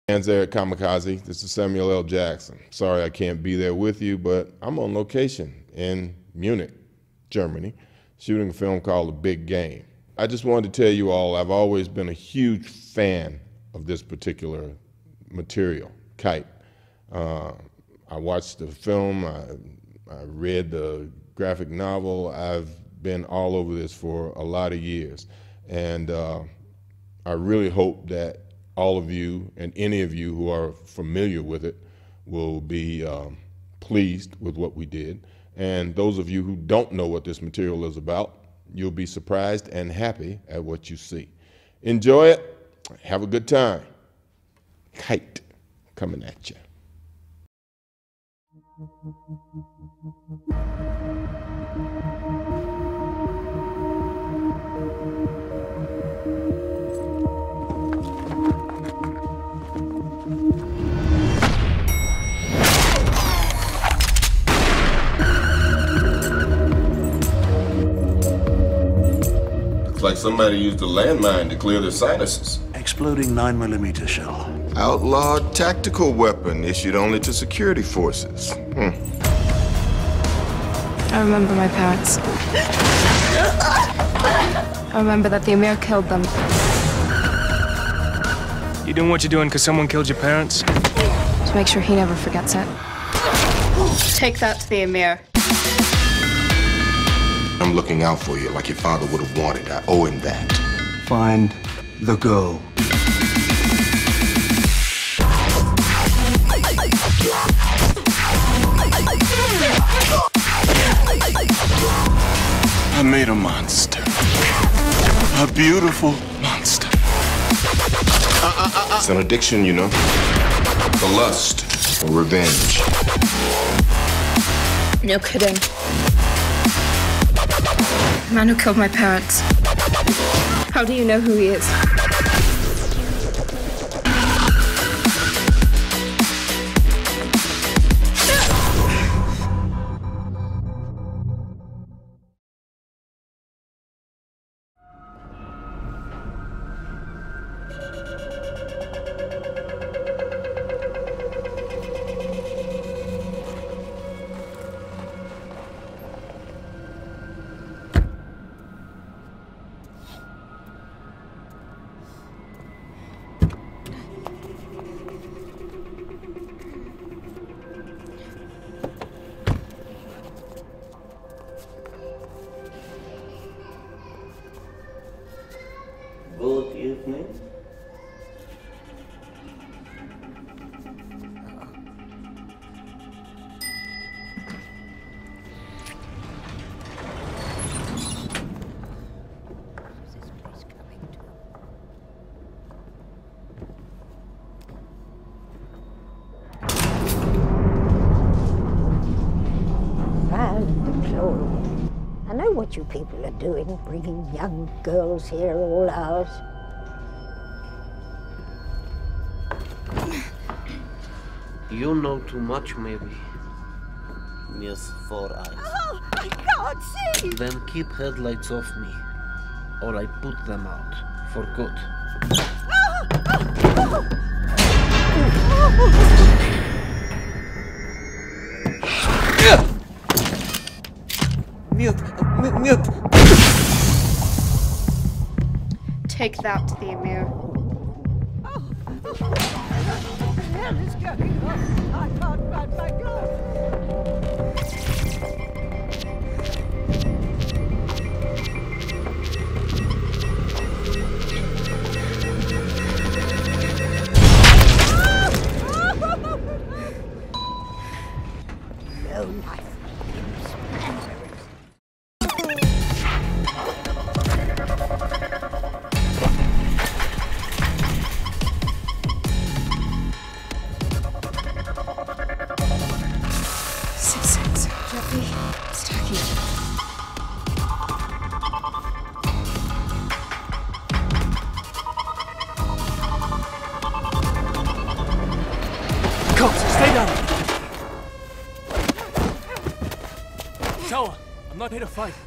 Fans there at Kamikaze, this is Samuel L. Jackson. Sorry I can't be there with you, but I'm on location in Munich, Germany, shooting a film called The Big Game. I just wanted to tell you all, I've always been a huge fan of this particular material, Kite. I watched the film, I read the graphic novel, I've been all over this for a lot of years. And I really hope that all of you and any of you who are familiar with it will be pleased with what we did. And those of you who don't know what this material is about, you'll be surprised and happy at what you see. Enjoy it. Have a good time. Kite coming at you. Looks like somebody used a landmine to clear their sinuses. Exploding 9mm shell. Outlawed tactical weapon issued only to security forces. I remember my parents. I remember that the Emir killed them. You doing what you're doing because someone killed your parents? To make sure he never forgets it. Take that to the Emir. I'm looking out for you like your father would have wanted. I owe him that. Find the girl. I made a monster. A beautiful monster. It's an addiction, you know. A lust, a revenge. No kidding. The man who killed my parents. How do you know who he is? Good evening. I know what you people are doing, bringing young girls here all hours. You know too much, maybe. Miss Four Eyes. Oh, I can't see! Then keep headlights off me, or I put them out for good. Нет! Take that to the Emir. What the hell is going on? I can't find my glove. No life. Stay down! Shower! I'm not here to fight.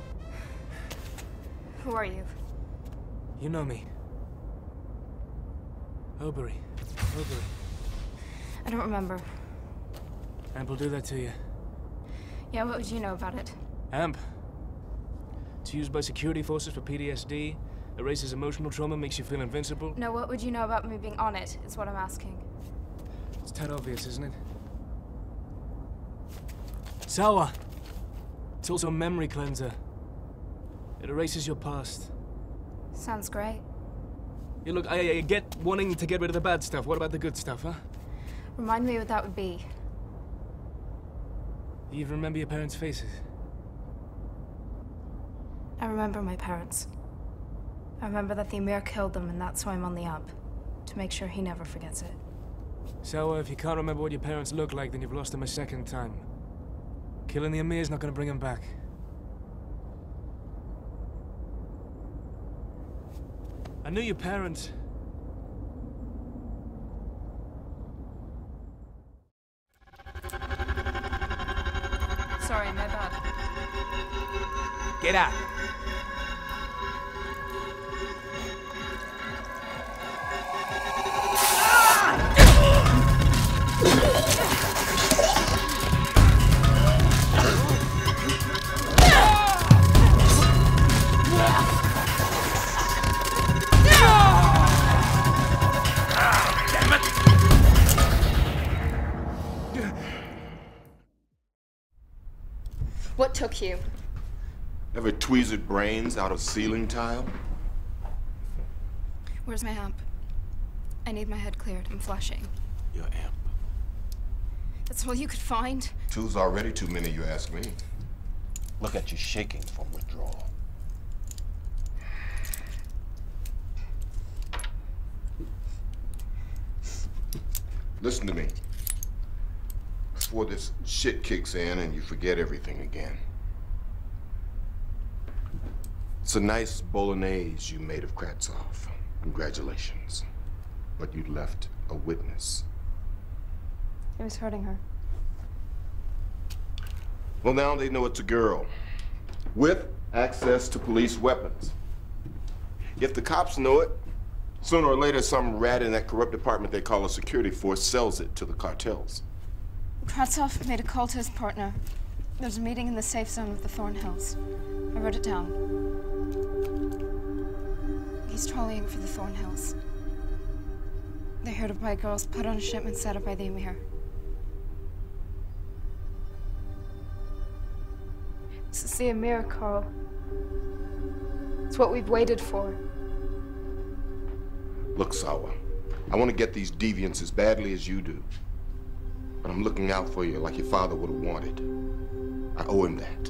Who are you? You know me. Hilbury. Hopefully. I don't remember. Amp will do that to you. Yeah, what would you know about it? Amp. It's used by security forces for PTSD, erases emotional trauma, makes you feel invincible. No, what would you know about me being on it, is what I'm asking. It's that obvious, isn't it? Sawa. It's also a memory cleanser. It erases your past. Sounds great. Yeah, look, I get wanting to get rid of the bad stuff. What about the good stuff, huh? Remind me what that would be. Do you even remember your parents' faces? I remember my parents. I remember that the Emir killed them, and that's why I'm on the up. To make sure he never forgets it. So, if you can't remember what your parents look like, then you've lost them a second time. Killing the Emir's not gonna bring them back. I knew your parents. Sorry, my bad. Get out. What took you? Ever tweezed brains out of ceiling tile? Where's my amp? I need my head cleared. I'm flushing. Your amp. That's all you could find? Two's already too many, you ask me. Look at you shaking from withdrawal. Listen to me. Before this shit kicks in and you forget everything again. It's a nice bolognese you made of Kratzov. Congratulations. But you left a witness. It was hurting her. Well, now they know it's a girl with access to police weapons. If the cops know it, sooner or later some rat in that corrupt department they call a security force sells it to the cartels. Kratzov made a call to his partner. There's a meeting in the safe zone of the Thorn Hills. I wrote it down. He's trolleying for the Thorn Hills. They're here to buy girls put on a shipment set up by the Emir. This is the Emir, Carl. It's what we've waited for. Look, Sawa, I want to get these deviants as badly as you do. But I'm looking out for you like your father would have wanted. I owe him that.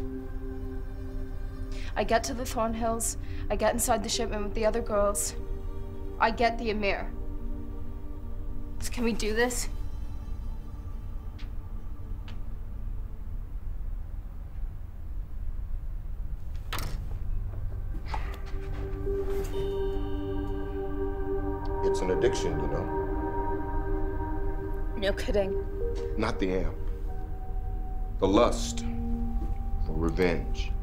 I get to the Thorn Hills. I get inside the shipment with the other girls. I get the Emir. So can we do this? It's an addiction, you know. No kidding. Not the amp. The lust for revenge.